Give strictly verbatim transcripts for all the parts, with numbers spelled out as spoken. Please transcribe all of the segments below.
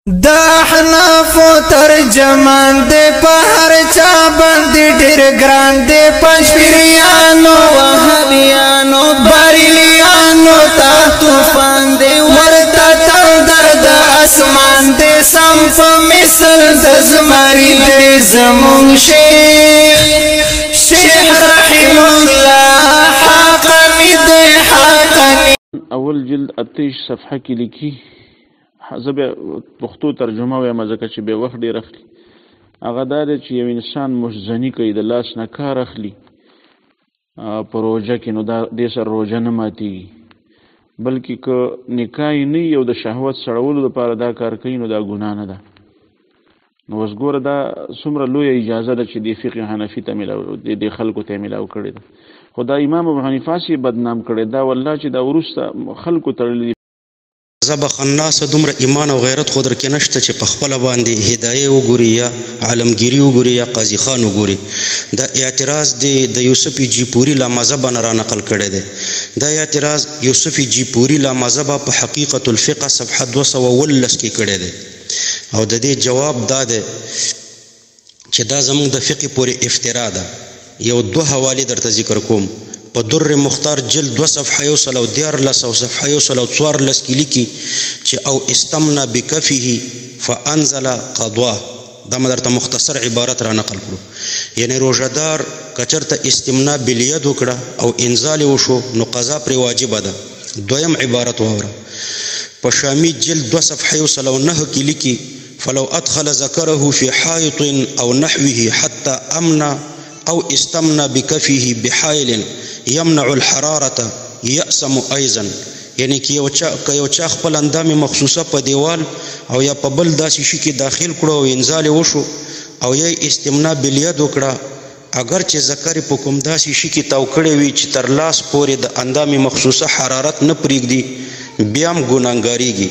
دا حناف ترجمان دے په هر چا باندې ډېر ګران دے پنځپیریانو وهابیانو بریلیانو تا طوفان دے ورته تندر د اسمان دے سم په مثل د زمری دے زمون شیخ شیخ رحم الله حقنی دے حقنی. اول جلد اتیش صفحه کې لیکي زه به پښتو ترجمه وایم ځکه چې به وخت ډېر اخلي. هغه دا دی چې یو انسان مشزني کوي د لاس نه کار اخلي په روژه کې، نو دا دې سره روژه نه ماتېږي، بلکې که نکاح یې نه یو د شهوت سړولو دپاره دا کار کوي نو دا ګناه نه ده. نو اوس ګوره دا څومره لویه اجازه ده چې دې فقه حنفي ته میلاو دې خلکو ته یې میلاو کړې ده. خو دا امام ابو حنیفه یې بدنام کړی دا والله چې دا وروسته خلکو تړلي زب خناس دومره ایمان او غیرت خودر کې نشته چې په خپل باندې هدايه وګوري یا عالمگیری وګوري یا قاضی خان وګوري. دا اعتراض دی د یوسف جیپوري لا مذهب نه را نقل کړی دی. دا اعتراض یوسف جیپوري لا مذهب په حقیقت الفقه صفحه دو سوه اوولس کې کړی دی او د دې جواب دا دی چې دا زموږ د فقه پورې افترا ده. یو دو حواله درته ذکر کوم. په در مختار جلد دو صفحه یو سل او دیارلس او صفحه یو سل او څوارلس کې لیکي چې او استمنا بکفه فانزل قضاه. دا مې درته مختصر عبارت را نقل کړو، یعنی روژهدار که چېرته استمنا بالید وکړه او انزال وشو نو قضا پرې واجبه ده. دویم عبارت واوره په شامی جلد دو صفحه یو سل او نهه کې لیکي فلو ادخل ذکره فی حایط او نحوه حتی امنا او استمنا بکفه بحائل یمنع الحرارة یأسم ایضا. یعنی که یو چا خپل اندام مخصوصه په دیوال او یا په بل داسې شي کې داخل کړو او انزال وشو او یا استمنا بالید وکړه، اگر چې ذکر په کوم داسې شي کې تاو کړی وي چې تر لاس پورې د اندام مخصوصه حرارت نه پرېږدي بیا هم ګناهګاریږي.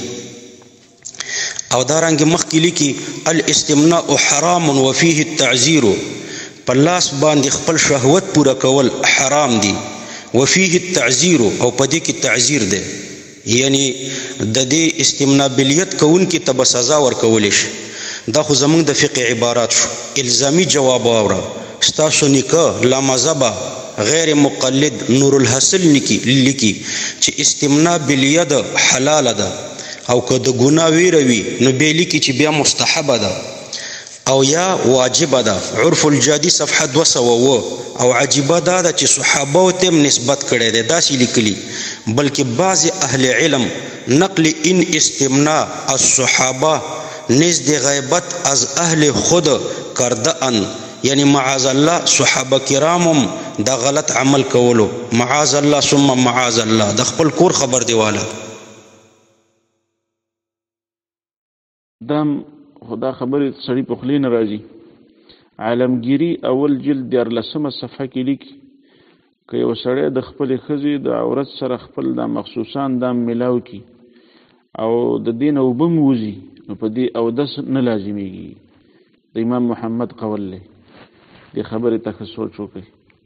او دارنګه مخکې لیکي الاستمناء حرام وفيه التعزير، په لاس باندې خپل شهوت پوره کول حرام دي. وفيه التعزير او په دې کې تعزیر دی، یعنی د دې استمنا بالیت کوونکي ته به سزا ورکولی شي. دا خو زموږ د فقه عبارات شو. الزامي جواب واوره ستاسو نکاح لا مذهبه غیر مقلد نور الحاصل لیکي چې استمنا بالید حلاله ده او که د ګناه ویره وي نو بیا لیکي چې بیا مستحبه ده او یا واجبه ده. عرف الجادي صفحه دو سوه اووه. او عجیبه دا ده چې صحابه ته نسبت کړی دی داسې لیکلي، بلکې بعض اهل علم نقل ان استمناء الصحابه نزد غیبت از اهل خود کرده ان، یعنی معاذ الله صحابه کرامم دا غلط عمل کولو، معاذ الله ثم معاذ الله، د خپل کور خبر دیواله. دم خدا خبرې سړی په خولې نه راځي. عالمگیری اول جلد دیارلسمه صفحه کې لیکي که یو سړی د خپلې ښځې د عورت سره خپل دا مخصوصان دام میلاو کي او د دې نه اوبه م وځي نو په دې اودس نه لازمیږي. د امام محمد قول دی. دې خبرې ته ښه سوچ وکړئ.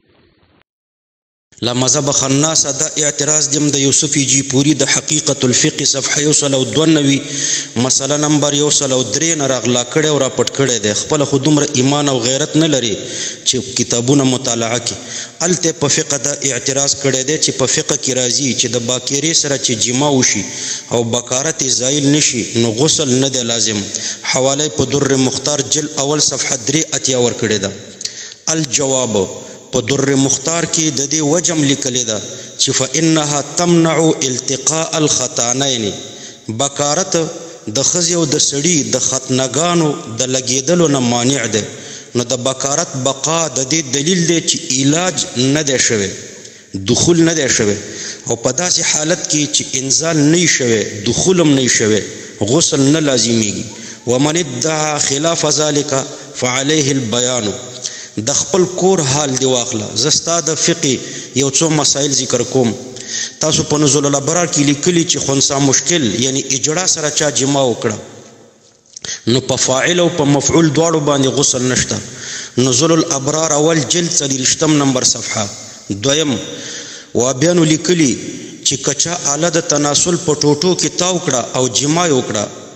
لا مذهب خناسه دا اعتراض دیم د یوسف جیپوري د حقیقت الفقه صفحه یو سل او دوه نوي مسله نمبر یو سل او درې نه راغلا کړی او را پټ کړی دی. خپله خو دومره ایمان او غیرت نه لري چې کتابونه مطالعه کړي. هلته په فقه دا اعتراض کړی دی چې په فقه کې راځي چې د باکرې سره چې جما وشي او بکارت زایل نشي نو غسل نه دی لازم. حواله په در مختار جل اول صفحه درې اتیا ورکړې ده. الجواب په در مختار کې د دې وجم لیکلې ده چې فإنها تمنع التقاء الختانین، بکارت د ښځې او د سړي د ختنګانو د لګېدلو نه مانع ده. نو د بکارت بقا د دې دلیل دی چې علاج نه دی شوی، دخول نه دی شوی، او په داسې حالت کې چې انزال نه وي شوی دخول هم نه وي شوی غسل نه لازمیږي. ومن ادعا خلاف ذلك فعليه البیان. د خپل کور حال دی واخله. زستا د فقه یو څو مسائل ذکر کوم. تاسو په نزول الابرار کې لیکلي چې خنثی مشکل یعنی اجړه سره چا جما وکړه نو په فاعل او په مفعول دواړو باندې غسل نشته. نزول الابرار اول جلد څلېرویشتم نمبر صفحه. دویم وابیانو لیکلي چې کچا آله د تناسل په ټوټو کې تاو کړه او جما وکړه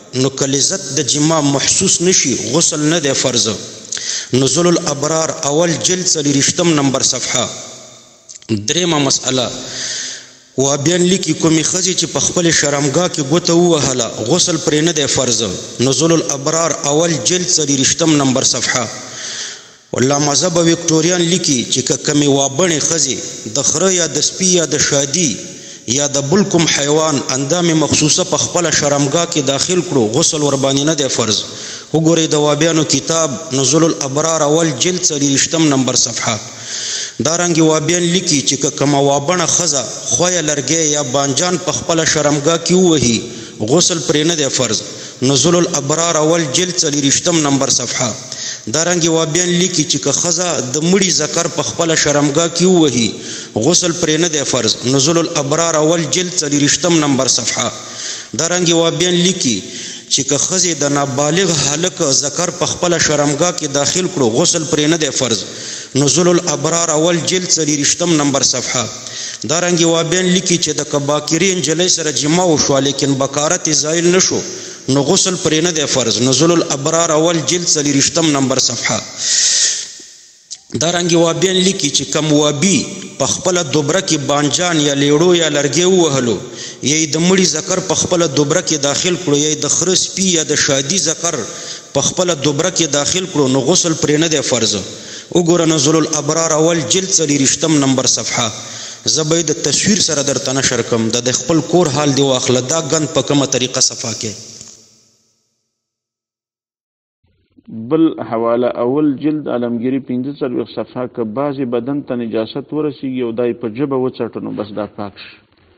نو که لذت د جما محسوس نشي غسل نه دی فرض. نزول الابرار اول جلد څلېرویشتم نمبر صفحه. درېمه مسئله وابیان لیکي کومې ښځې چې په خپلې شرمګاه کې ګوته ووهله غسل پرې نه دی فرض. نزول الابرار اول جلد څلېرویشتم نمبر صفحه. علامه مذهب وکټوریان لیکي چې که کمې وابڼې ښځې د خره یا د سپي یا د شادي یا د بل کوم حیوان اندام مخصوصه په خپله شرمګاه کې داخل کړو غسل ورباندې نه دی فرض. وګورئ د وابیانو کتاب نزول الابرار اول جلد څلېرویشتم نمبر صفحه. دارنګې وابیان لیکي چې که کومه وابڼه ښځه خویه لرګی یا بانجان په خپله شرمګاه کې ووهي غسل پرې نه دی فرض. نزول الابرار اول جلد څلېرویشتم نمبر صفحه. دارنګې وابیان لیکي چې که ښځه د مړي ذکر په خپله شرمګاه کې ووهي غسل پرې نه دی فرض. نزول الابرار اول جلد څلېرویشتم نمبر صفحه. دارنګې وابیان لیکي چې که ښځې د نابالغ هلک ذکر په خپله شرمګاه کې داخل کړو غسل پرې نه دی فرض. نزول الابرار اول جلد څلېرویشتم نمبر صفحه. دارنګې وابیان لیکي چې د کباکرې نجلۍ سره جما وشوه لیکن بکارت یې زایل نه شو نو غسل پرې نه دی فرض. نزول الابرار اول جلد څلېرویشتم نمبر صفحه. دارنګې وابیان لیکي چې کم وابي په خپله دوبره کې بانجان یا لیړو یا لرګی ووهلو یا یې د مړي ذکر په خپله دوبره کې داخل کړو یا یې د خره سپي یا د شادي ذکر په خپله دوبره کې داخل کړو نو غسل پرې نه دی فرض. وګوره نزول الابرار اول جلد څلېرویشتم نمبر صفحه. زه به یې د تصویر سره درته نشر کړم د د خپل کور حال دې واخله دا ګند په کومه طریقه صفا کې. بل حواله اول جلد علمگیری پنځه څلوېښت صفحه که بعضې بدن ته نجاست ورسیږي او دا یې په ژبه وڅټو نو بس دا پاک شي.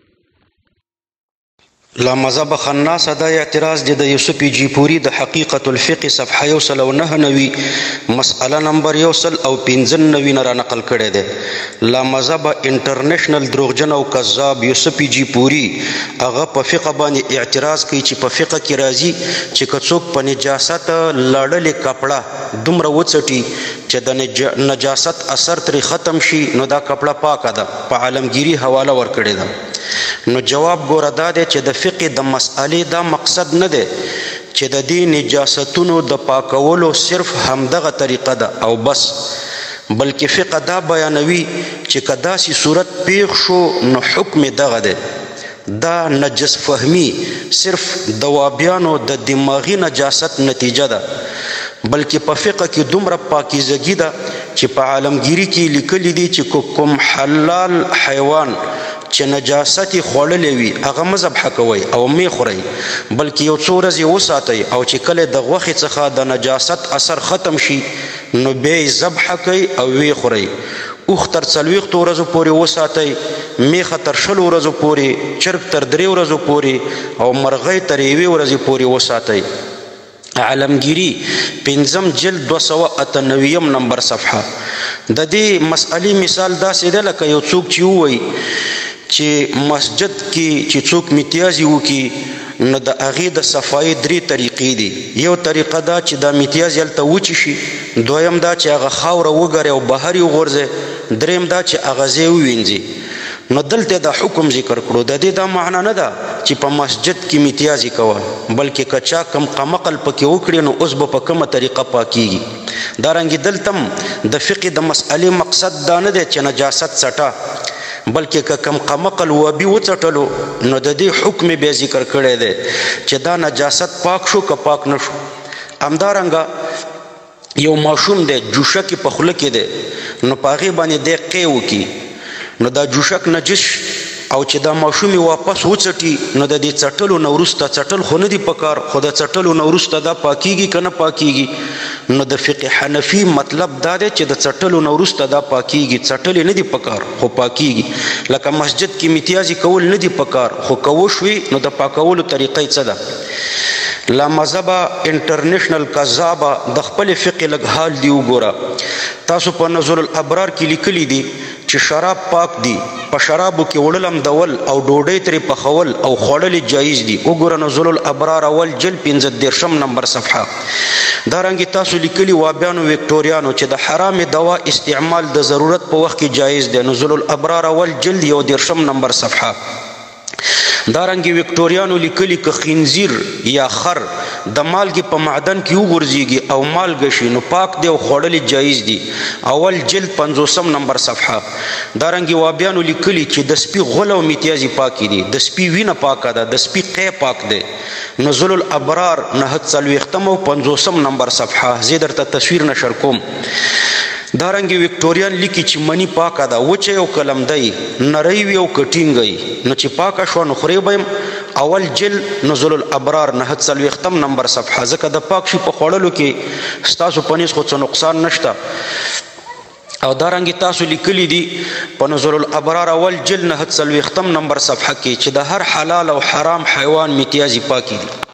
لا مذهب خناسه دا اعتراض دی د یوسف جیپوري د حقیقت الفقه صفحه یو سل او نهه نوي مسئله نمبر یو سل او پنځه نوي نه را نقل کړی دی. لا مذهب انټرنیشنل دروغجن او کذاب یوسف جیپوري هغه په فقه باندې اعتراض کوي چې په فقه کې راځي چې که څوک په نجاست لړلې کپړه دومره وڅټي چې د نجاست اثر ترې ختم شي نو دا کپړه پاکه ده. په عالمگیری حواله ورکړې ده. نو جواب ګوره دا دی چې د فقه د مسئلې دا مقصد نه دی چې د دې نجاستونو د پاکولو صرف همدغه طریقه ده او بس، بلکې فقه دا بیانوي چې که داسې صورت پیښ شو نو حکم دغه دی. دا نجس فهمی صرف د وابیانو د دماغي نجاست نتیجه ده، بلکې په فقه کې دومره پاکیزګي ده چې په عالمگیری کې لیکلي دي چې کوم حلال حیوان چې نجاست یې خوړلی وي هغه مه ذبحه کوئ او مې خورئ، بلکې یو څو ورځې وساتئ او چې کله د غوښې څخه د نجاست اثر ختم شي نو بیا یې ذبحه کوئ او ویې خورئ. اوښ تر څلوېښتو ورځو پورې وساتئ، میخه تر شلو ورځو پورې، چرګ تر درې ورځو پورې او مرغۍ تر یوې ورځې پورې وساتئ. عالمگیری پنځم جلد دو سوه اته نویم نمبر صفحه. د دې مسئلې مثال داسې ده لکه یو څوک چې ووایي چې مسجد کې چې څوک میتیازي وکړي نو د هغې د صفایي درې طریقې دي. یو طریقه دا چې دا میتیازي هلته وچې شي، دویم دا چې هغه خاوره وګرې او بهر یې وغورځي، دریم دا چې هغه ځای ووینځي. نو دلته دا حکم ذکر کړو. د دې دا معنا نه ده چې په مسجد کې میتیازي کوه، بلکې که چا کم قمقل پکې وکړي نو اوس به په کومه طریقه پاکیږي. دارنګې دلته د فقه د مسئلې مقصد دا نه دی چې نجاست څټه، بلکې که کم قمقل وابي وڅټلو نو د دې حکم بیا ذکر کړی دی چې دا نجاست پاک شو که پاک نه شو. همدارنګه یو ماشوم دی جوشه کې په خوله کې دی نو په هغې باندې دی قی وکړي نو دا جوشک نجس او چې دا ماشوم واپس وڅټي نو د دې څټلو نه وروسته، څټل خو نه دي پکار خو د څټلو نه وروسته دا پاکیږي که نه پاکیږي. نو د فقه حنفي مطلب دا دی چې د څټلو نه وروسته دا پاکیږي، څټلې نه دي پکار خو پاکیږي. لکه مسجد کې میتیازي کول نه دي پکار خو که وشوي نو د پاکولو طریقه څه ده. لا مذهبه انټرنیشنل کذابه د خپل فقه لږ حال دی وګوره. تاسو په نزول الابرار کې لیکلي دي چې شراب پاک دي، په شرابو کې وړل امدول او ډوډۍ ترې پخول او خوړل جایز دي. وګوره نزول الابرار اول جلد پنځه دېرشم نمبر صفحه. دارنګې تاسو لیکلي وابیانو وکټوریانو چې د حرام دوا استعمال د ضرورت په وخت کې جایز دی. نزول الابرار اول جلد یو دېرشم نمبر صفحه. دارنګې وکټوریانو لیکلي که خنزیر یا خر د مالګې په معدن کې وغورځېږي او مالګه شي نو پاک دی او خوړل جایز دي. اول جلد پنځوسم نمبر صفحه. دارنګې وابیانو لیکلي چې د سپي غول او میتیازي پاکې دي، د سپي وینه پاکه ده، د سپي قی پاک دی. نزول الابرار نهه څلوېښتم او پنځوسم نمبر صفحه. زه درته تصویر نشر کوم. دارنګې وکټوریان لیکي چې منی پاکه ده، وچه او کلمدی، نری وي او کټینګی، نو چې پاکه شوه نو خورې به یم. اول جلد نزول الابرار نهه څلوېښتم نمبر صفحه. ځکه د پاک شي په خوړلو کې ستاسو په نیز خو څه نقصان نشته. او دارنګې تاسو لیکلی دي په نزول الابرار اول جلد نهه څلوېښتم نمبر صفحه کې چې د هر حلال او حرام حیوان میتیازي پاکې دي.